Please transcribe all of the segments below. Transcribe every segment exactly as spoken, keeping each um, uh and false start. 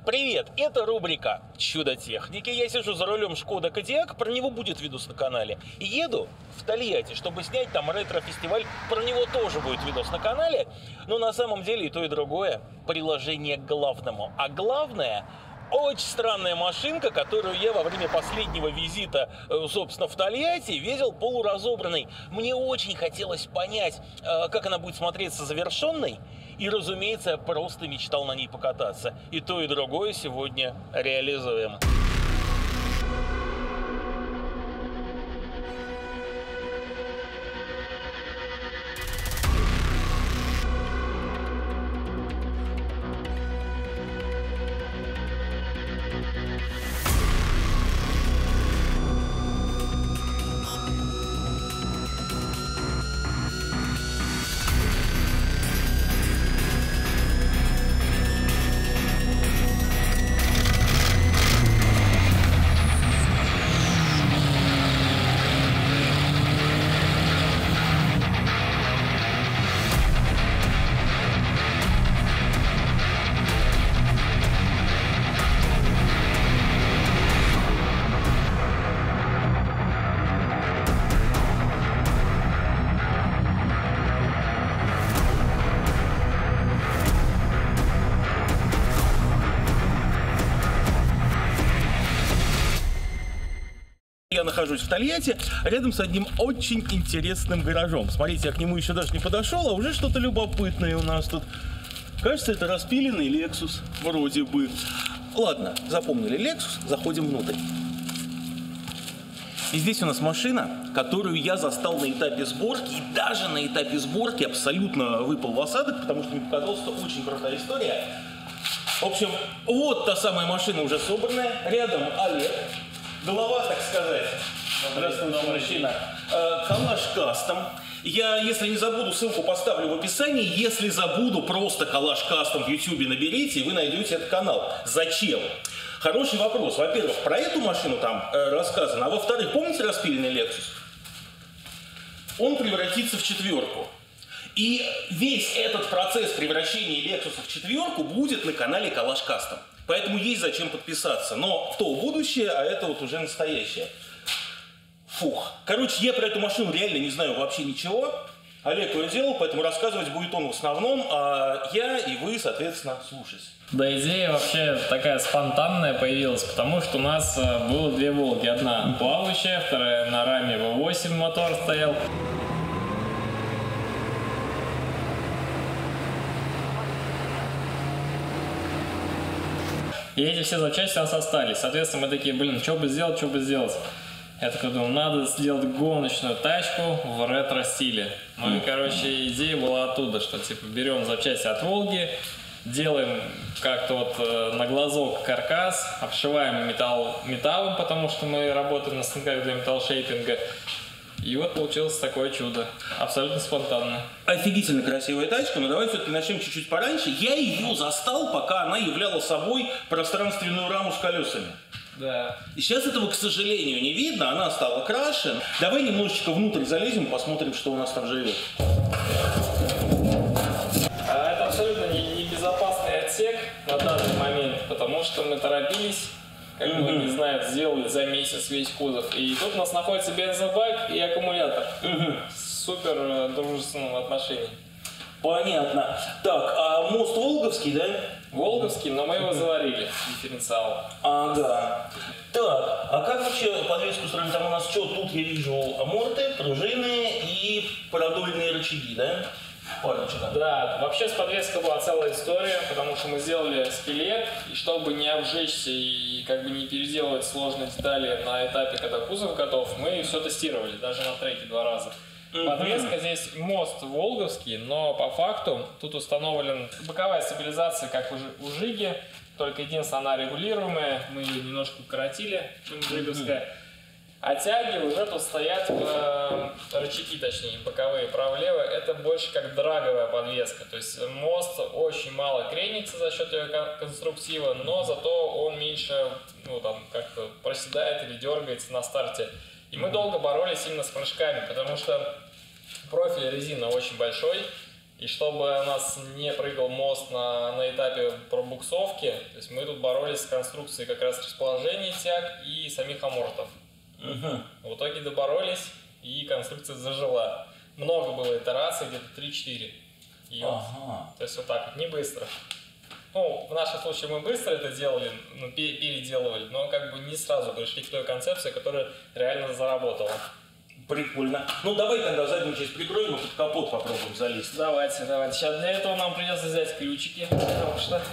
Привет, это рубрика «Чудо техники». Я сижу за рулем Шкода Кодиак, про него будет видос на канале. И еду в Тольятти, чтобы снять там ретро-фестиваль, про него тоже будет видос на канале. Но на самом деле и то, и другое приложение к главному. А главное... Очень странная машинка, которую я во время последнего визита, собственно, в Тольятти видел полуразобранной. Мне очень хотелось понять, как она будет смотреться завершенной. И, разумеется, я просто мечтал на ней покататься. И то, и другое сегодня реализуем. Я нахожусь в Тольятти, рядом с одним очень интересным гаражом. Смотрите, я к нему еще даже не подошел, а уже что-то любопытное у нас тут. Кажется, это распиленный Lexus, вроде бы. Ладно, запомнили Lexus, заходим внутрь. И здесь у нас машина, которую я застал на этапе сборки, и даже на этапе сборки абсолютно выпал в осадок, потому что мне показалось, что очень крутая история. В общем, вот та самая машина уже собранная, рядом Олег. Голова, так сказать. Здравствуйте, мужчина. Калаш Кастом. Я, если не забуду, ссылку поставлю в описании. Если забуду, просто Калаш Кастом в ютубе наберите, и вы найдете этот канал. Зачем? Хороший вопрос. Во-первых, про эту машину там э, рассказано. А во-вторых, помните распиленный Lexus? Он превратится в четверку. И весь этот процесс превращения Lexus в четверку будет на канале Калаш Кастом. Поэтому есть зачем подписаться. Но то будущее, а это вот уже настоящее. Фух. Короче, я про эту машину реально не знаю вообще ничего. Олег ее делал, поэтому рассказывать будет он в основном, а я и вы, соответственно, слушать. Да, идея вообще такая спонтанная появилась, потому что у нас было две Волги. Одна плавающая, вторая на раме вэ восемь мотор стоял. И эти все запчасти у нас остались. Соответственно, мы такие, блин, что бы сделать, что бы сделать. Я такой думаю, надо сделать гоночную тачку в ретро-стиле. Ну и, короче, идея была оттуда, что типа берем запчасти от Волги, делаем как-то вот э, на глазок каркас, обшиваем металл, металлом, потому что мы работаем на станках для металлшейпинга. И вот получилось такое чудо. Абсолютно спонтанно. Офигительно красивая тачка, но давай все-таки начнем чуть-чуть пораньше. Я ее застал, пока она являла собой пространственную раму с колесами. Да. И сейчас этого, к сожалению, не видно, она стала краше. Давай немножечко внутрь залезем, посмотрим, что у нас там живет. А это абсолютно небезопасный отсек на данный момент, потому что мы торопились. Как mm-hmm. многие знают, сделали за месяц весь кузов. И тут у нас находится бензобак и аккумулятор. Mm-hmm. Супер дружественном отношении. Понятно. Так, а мост Волговский, да? Волговский, но мы его заварили, дифференциал. Ага. Так, а как вообще подвеску строить? Там у нас что? Тут я вижу аморты, пружины и продольные рычаги, да? Парочка. Да, вообще с подвеской была целая история, потому что мы сделали скелет, и чтобы не обжечься и как бы не переделывать сложные детали на этапе, когда кузов готов, мы все тестировали, даже на треке два раза. Mm-hmm. Подвеска здесь мост волговский, но по факту тут установлена боковая стабилизация, как у Жиги, только единственное, она регулируемая, мы ее немножко укоротили, чем жиговская. Mm-hmm. А тяги уже тут стоят, э, рычаги точнее, боковые, право-лево, это больше как драговая подвеска. То есть мост очень мало кренится за счет ее конструктива, но зато он меньше, ну там, как-то проседает или дергается на старте. И мы долго боролись именно с прыжками, потому что профиль резины очень большой, И чтобы у нас не прыгал мост на, на этапе пробуксовки, то есть мы тут боролись с конструкцией как раз расположения тяг и самих амортов. Угу. В итоге доборолись, и конструкция зажила. Много было итераций, где-то три-четыре. Ага. То есть вот так вот, не быстро. Ну, в нашем случае мы быстро это делали, ну, переделывали, но как бы не сразу пришли к той концепции, которая реально заработала. Прикольно. Ну, давай тогда заднюю часть прикроем и под капот попробуем залезть. Давайте, давайте. Сейчас для этого нам придется взять ключики, потому что...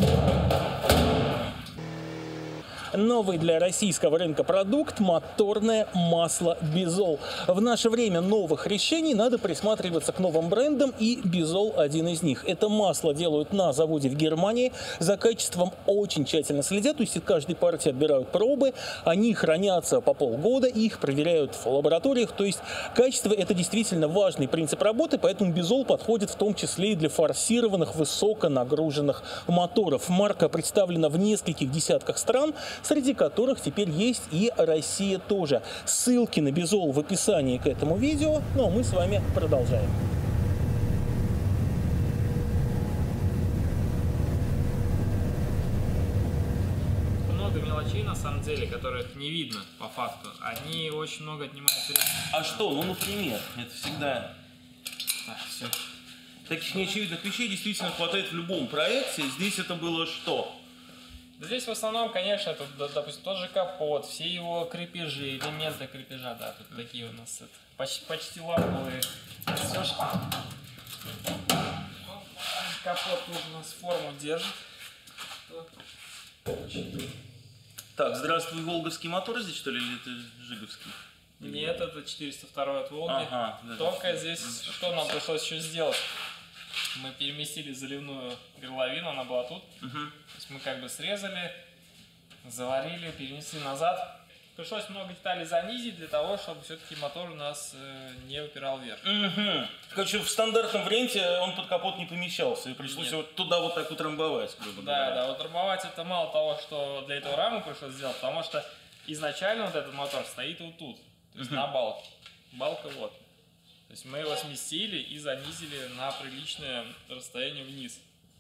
Новый для российского рынка продукт – моторное масло Бизол. В наше время новых решений надо присматриваться к новым брендам, и Бизол – один из них. Это масло делают на заводе в Германии, за качеством очень тщательно следят, то есть от каждой партии отбирают пробы, они хранятся по полгода, их проверяют в лабораториях, то есть качество – это действительно важный принцип работы, поэтому Бизол подходит в том числе и для форсированных, высоконагруженных моторов. Марка представлена в нескольких десятках стран, среди которых теперь есть и Россия тоже. Ссылки на Бизол в описании к этому видео, ну а мы с вами продолжаем. Много мелочей на самом деле, которых не видно по факту. Они очень много отнимают времени. А что? Ну, например, это всегда... Так, все. Таких неочевидных вещей действительно хватает в любом проекте. Здесь это было что? Здесь в основном, конечно, тут, допустим, тот же капот, все его крепежи, элементы крепежа, да, тут такие у нас это, почти, почти ламповые. Все, что... Капот тут у нас форму держит. Так, здравствуй, волговский мотор здесь, что ли, или это жиговский? Нет, это четыреста второй от Волги. Ага, да, Только да, здесь, да, что нам пришлось еще сделать? Мы переместили заливную горловину, она была тут. Угу. То есть мы как бы срезали, заварили, перенесли назад. Пришлось много деталей занизить для того, чтобы все-таки мотор у нас э, не упирал вверх. Угу. Короче, в стандартном варианте он под капот не помещался, и пришлось его туда вот так утрамбовать, грубо говоря. Да, да, утрамбовать это мало того, что для этого раму пришлось сделать, потому что изначально вот этот мотор стоит вот тут, то есть угу. на балке. Балка вот. То есть мы его сместили и занизили на приличное расстояние вниз.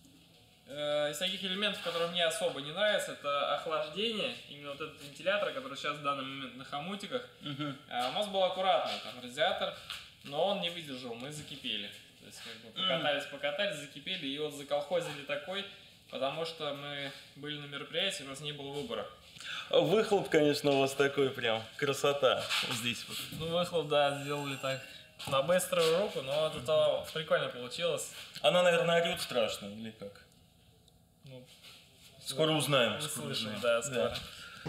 Из таких элементов, которые мне особо не нравятся, это охлаждение. Именно вот этот вентилятор, который сейчас в данный момент на хомутиках. Uh-huh. У нас был аккуратный там радиатор, но он не выдержал, мы закипели. То есть как бы покатались, покатались, закипели, и вот заколхозили такой, потому что мы были на мероприятии, у нас не было выбора. Выхлоп, конечно, у вас такой прям красота здесь вот. Ну, выхлоп, да, сделали так. На быструю руку, но это прикольно получилось. Она, наверное, орет страшно, или как? Ну, скоро узнаем. Скоро узнаем, да, скоро. Да.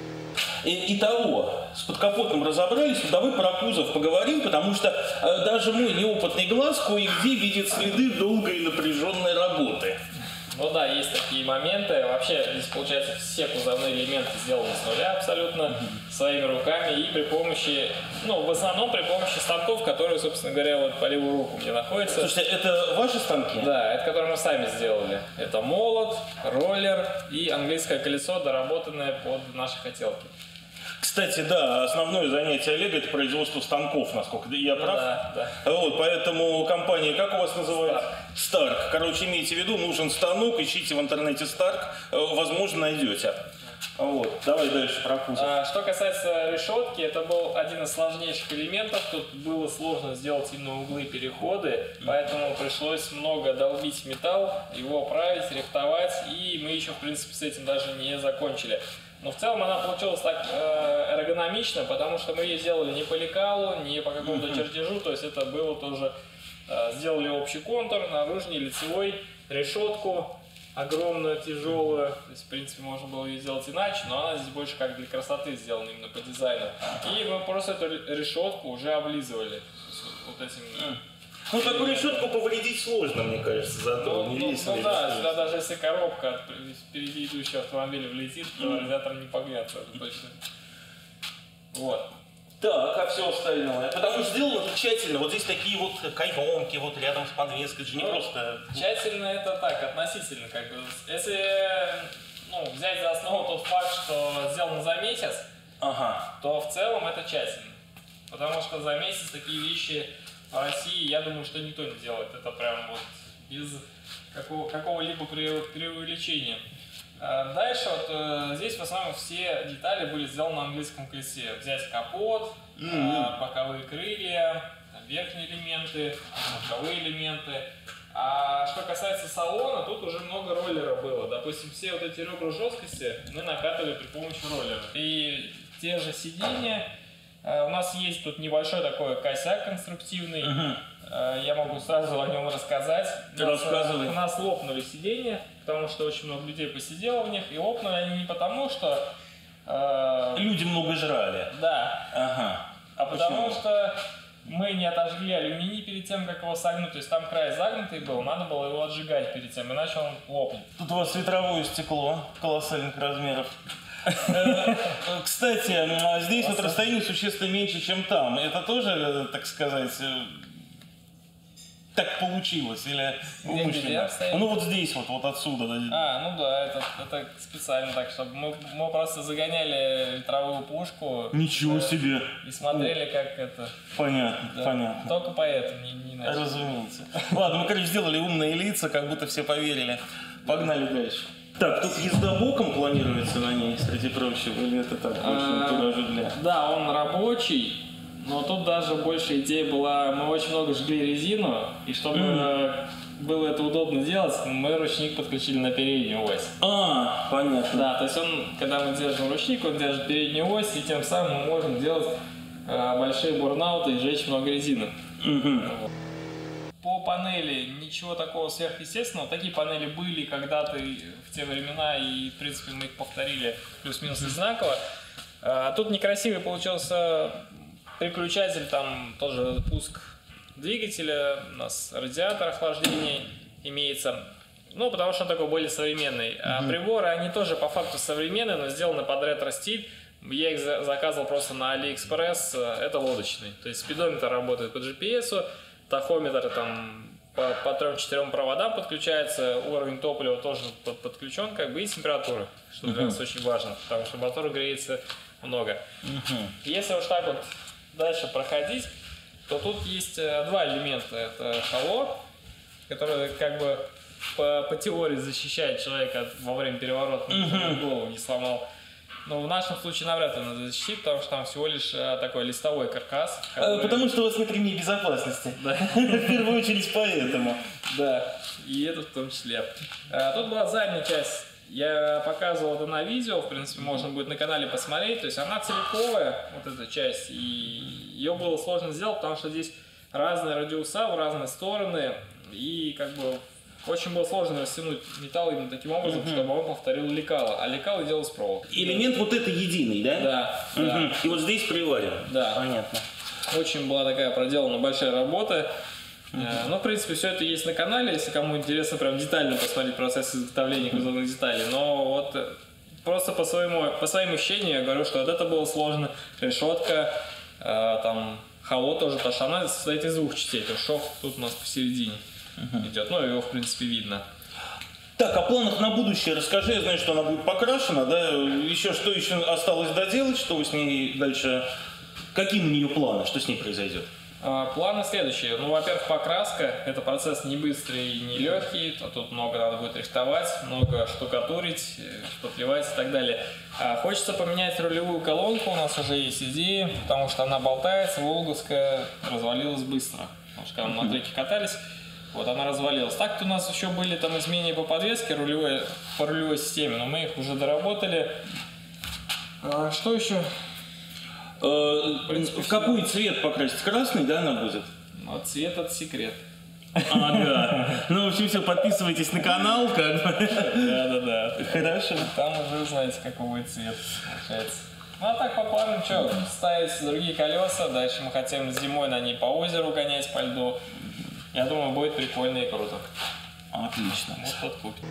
И, итого, с подкапотом разобрались, ну, давай про кузов поговорим, потому что э, даже мой неопытный глаз кое-где видит следы долгой и напряженной работы. Ну да, есть такие моменты. Вообще, здесь, получается, все кузовные элементы сделаны с нуля абсолютно, mm-hmm. своими руками и при помощи, ну, в основном при помощи станков, которые, собственно говоря, вот по левую руку мне находятся. Слушайте, это ваши станки? Да, это которые мы сами сделали. Это молот, роллер и английское колесо, доработанное под наши хотелки. Кстати, да, основное занятие Олега — это производство станков, насколько я прав. Да, да. Вот, поэтому компания, как у вас называется? Старк. Старк. Короче, имейте в виду, нужен станок, ищите в интернете Старк, возможно, найдете. Вот, давай дальше про кузов. А, что касается решетки, это был один из сложнейших элементов. Тут было сложно сделать именно углы переходы, поэтому пришлось много долбить металл, его править, рихтовать, и мы еще, в принципе, с этим даже не закончили. Но в целом она получилась так э, эргономично, потому что мы ее сделали не по лекалу, не по какому-то mm-hmm. чертежу, то есть это было тоже, э, сделали общий контур, наружный, лицевой, решетку огромную, тяжелую, то есть в принципе можно было ее сделать иначе, но она здесь больше как для красоты сделана именно по дизайну. И мы просто эту решетку уже облизывали, вот, вот этим... Mm. Ну, такую решетку повредить сложно, мне кажется, зато ну, не ну, ну да, сюда даже если коробка от впереди идущего автомобиля влетит, то mm-hmm. радиатор не погнется, это точно. Вот. Так, а все остальное? Потому что сделано тут тщательно, вот здесь такие вот каймомки, вот рядом с подвеской, это же не ну, просто... Тщательно это так, относительно, как бы. Если ну, взять за основу тот факт, что сделано за месяц, ага. то в целом это тщательно. Потому что за месяц такие вещи по России, я думаю, что никто не делает. Это прям вот без какого, какого-либо преувеличения. Дальше вот э, здесь в основном все детали были сделаны на английском колесе. Взять капот, mm-hmm. э, боковые крылья, верхние элементы, боковые элементы. А что касается салона, тут уже много роллера было. Допустим, все вот эти ребра жесткости мы накатывали при помощи роллера. И те же сиденья. Э, у нас есть тут небольшой такой косяк конструктивный. Mm-hmm. Я могу сразу о нем рассказать. У нас, у нас лопнули сиденья, потому что очень много людей посидело в них, и лопнули они не потому, что... Э, Люди много жрали. Да. Ага. А потому Почему? что мы не отожгли алюминий перед тем, как его согнуть. То есть там край загнутый был, надо было его отжигать перед тем, иначе он лопнет. Тут у вас ветровое стекло колоссальных размеров. Кстати, здесь вот расстояние существенно меньше, чем там. Это тоже, так сказать... Так получилось, или умышленно? Ну вот здесь, вот, вот отсюда. А, ну да, это, это специально так, чтобы мы, мы просто загоняли ветровую пушку. Ничего э, себе! И смотрели, как это... Понятно, да, понятно. Только поэтому, не, не иначе. Разумеется. Ладно, мы, короче, сделали умные лица, как будто все поверили. Погнали дальше. Так, тут езда боком планируется на ней, среди прочего, или это так, больше туда для... Да, он рабочий. Но тут даже больше идея была, мы очень много жгли резину, и чтобы mm. было это удобно делать, мы ручник подключили на переднюю ось. А, понятно. Да, то есть он, когда мы держим ручник, он держит переднюю ось, и тем самым мы можем делать э, большие бурнауты и сжечь много резины. Mm-hmm. По панели ничего такого сверхъестественного. Такие панели были когда-то в те времена, и в принципе мы их повторили плюс-минус одинаково. А тут некрасивый получился... Переключатель, там тоже пуск двигателя, у нас радиатор охлаждения имеется, ну, потому что он такой более современный. А mm-hmm. приборы, они тоже по факту современные, но сделаны под ретро-стиль. Я их заказывал просто на Алиэкспресс, это лодочный. То есть спидометр работает по джи пи эс, тахометр там по, по трем-четырем проводам подключается, уровень топлива тоже под, подключен, как бы, и температура, что для нас mm-hmm. очень важно, потому что мотор греется много. Mm-hmm. Если уж так вот дальше проходить, то тут есть два элемента. Это холод, который как бы по, по теории защищает человека во время переворота, mm-hmm. голову не сломал. Но в нашем случае навряд ли надо защитить, потому что там всего лишь такой листовой каркас. Который... Потому что у вас нет ремней безопасности. Да. В первую очередь поэтому. Да, и это в том числе. Тут была задняя часть. Я показывал это на видео, в принципе, можно будет на канале посмотреть. То есть она целиковая, вот эта часть, и ее было сложно сделать, потому что здесь разные радиуса в разные стороны, и как бы очень было сложно растянуть металл именно таким образом, uh-huh. чтобы он повторил лекало, а лекало делал с проволокой. Элемент вот это единый, да? Да. Uh-huh. да. И вот здесь приварен. Да. Понятно. Очень была такая проделана большая работа. Uh-huh. Ну, в принципе, все это есть на канале, если кому интересно прям детально посмотреть процесс изготовления кузовных деталей. Но вот просто по своему, по своим ощущениям я говорю, что вот это было сложно. Решетка, э, там, холод тоже, потому что она состоит из двух частей. То есть шов тут у нас посередине uh-huh. идет, ну, его, в принципе, видно. Так, о планах на будущее расскажи. Я знаю, что она будет покрашена, да? Еще что еще осталось доделать, что вы с ней дальше... Какие на нее планы, что с ней произойдет? Планы следующие. Ну, во-первых, покраска. Это процесс не быстрый и не легкий. Тут много надо будет рихтовать, много штукатурить, шпатлевать и так далее. Хочется поменять рулевую колонку. У нас уже есть идеи, потому что она болтается. Волговская развалилась быстро. Потому что когда мы на треке катались, вот она развалилась. Так-то у нас еще были там изменения по подвеске, рулевой, по рулевой системе, но мы их уже доработали. А, что еще? В, принципе, в какой цвет покрасить? Красный, да, она будет? Ну, цвет — это секрет. Ага. Ну, в общем, все, подписывайтесь на канал, как бы. Да-да-да. Хорошо. Там уже узнаете, какой будет цвет получается. Ну, а так по плану, что, ставить другие колеса. Дальше мы хотим зимой на ней по озеру гонять, по льду. Я думаю, будет прикольно и круто. Отлично. Вот тот купит.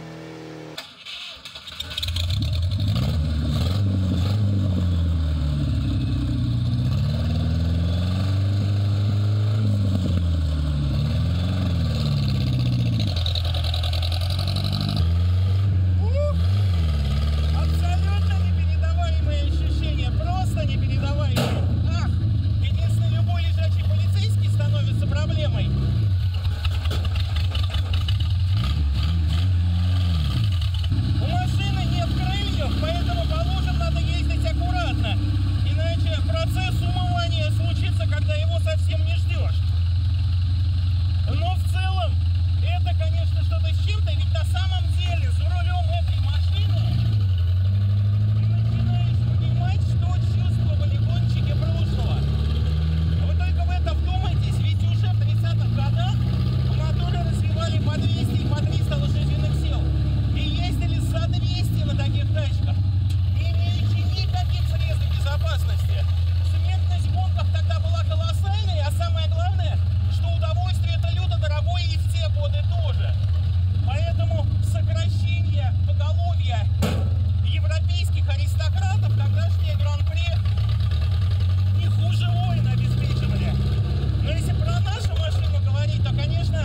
Просто непередаваемые. Ах, единственное, любой лежачий полицейский становится проблемой. тачках, не имеющие никаких средств безопасности. Смертность в гонках тогда была колоссальной, а самое главное, что удовольствие это люто дорогое и в те годы тоже. Поэтому сокращение поголовья европейских аристократов тогдашнее гран-при не хуже войн обеспечивали. Но если про нашу машину говорить, то, конечно,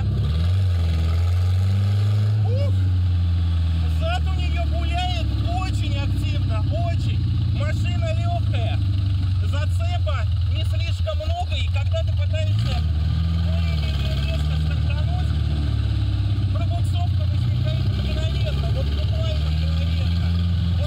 ух, зад у нее гуляет очень активно, очень. Машина легкая, зацепа не слишком много, и когда ты пытаешься более-менее резко стартануть, пробуксовка возникает мгновенно, вот буквально мгновенно. Вот.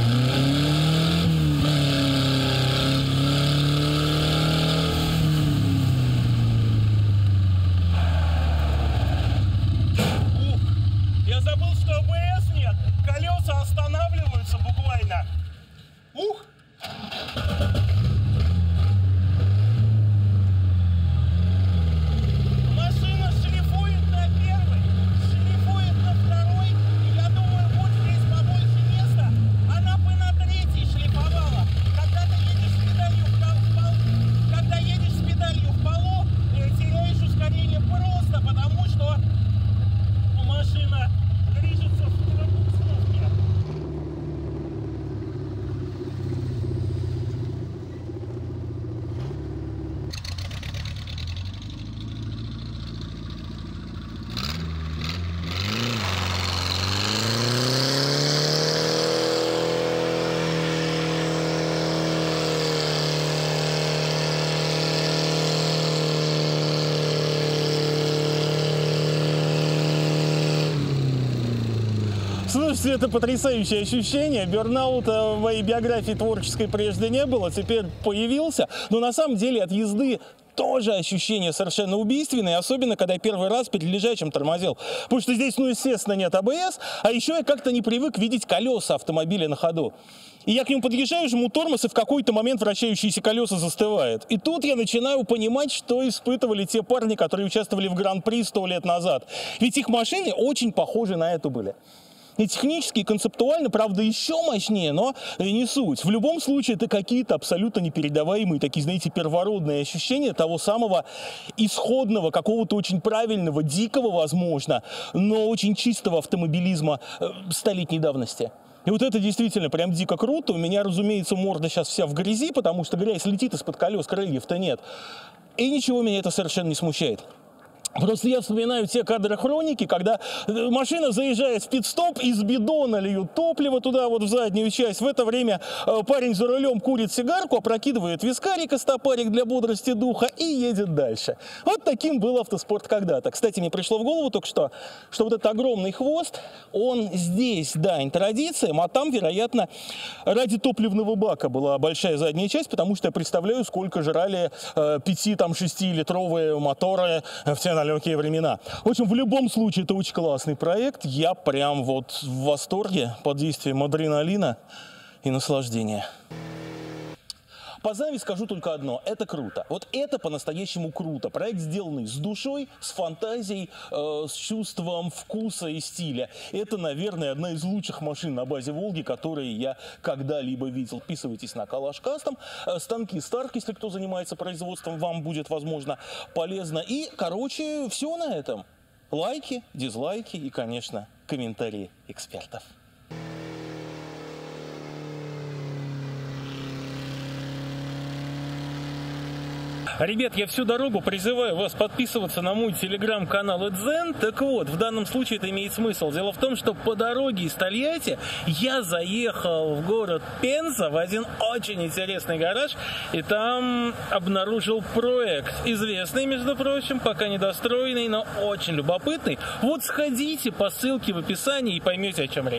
Ух, я забыл, что а бэ эс нет, колеса останавливаются буквально. Ух! Машина шлифует на первый, шлифует на второй. И я думаю, вот здесь побольше места. Она бы на третий шлифовала. Когда ты едешь с педалью в пол, когда едешь с педалью в полу, теряешь ускорение просто потому, что машина движется в пробуксовке. Слушайте, это потрясающее ощущение. Бернаута в моей биографии творческой прежде не было, теперь появился. Но на самом деле от езды тоже ощущение совершенно убийственное, особенно когда я первый раз перед лежачим тормозил. Потому что здесь, ну, естественно, нет а бэ эс, а еще я как-то не привык видеть колеса автомобиля на ходу. И я к нему подъезжаю, жму тормоз, и в какой-то момент вращающиеся колеса застывают. И тут я начинаю понимать, что испытывали те парни, которые участвовали в Гран-при сто лет назад. Ведь их машины очень похожи на эту были. И технически, и концептуально, правда, еще мощнее, но не суть. В любом случае, это какие-то абсолютно непередаваемые, такие, знаете, первородные ощущения того самого исходного, какого-то очень правильного, дикого, возможно, но очень чистого автомобилизма столетней давности. И вот это действительно прям дико круто. У меня, разумеется, морда сейчас вся в грязи, потому что грязь летит из-под колес, крыльев-то нет. И ничего меня это совершенно не смущает. Просто я вспоминаю те кадры хроники, когда машина заезжает в пит-стоп, из бидона льют топливо туда вот в заднюю часть. В это время парень за рулем курит сигарку, опрокидывает вискарик и стопарик для бодрости духа и едет дальше. Вот таким был автоспорт когда-то. Кстати, мне пришло в голову только что, что вот этот огромный хвост, он здесь дань традициям, а там, вероятно, ради топливного бака была большая задняя часть, потому что я представляю, сколько жрали э, пяти-шестилитровые моторы в те далекие времена. В общем, в любом случае, это очень классный проект. Я прям вот в восторге под действием адреналина и наслаждения. По зависти скажу только одно. Это круто. Вот это по-настоящему круто. Проект, сделанный с душой, с фантазией, э, с чувством вкуса и стиля. Это, наверное, одна из лучших машин на базе Волги, которые я когда-либо видел. Подписывайтесь на Калаш Кастом. Э, станки Старк, если кто занимается производством, вам будет, возможно, полезно. И, короче, все на этом. Лайки, дизлайки и, конечно, комментарии экспертов. Ребят, я всю дорогу призываю вас подписываться на мой телеграм-канал Эдзен. Так вот, в данном случае это имеет смысл. Дело в том, что по дороге из Тольятти я заехал в город Пенза в один очень интересный гараж. И там обнаружил проект. Известный, между прочим, пока недостроенный, но очень любопытный. Вот сходите по ссылке в описании и поймете, о чем речь.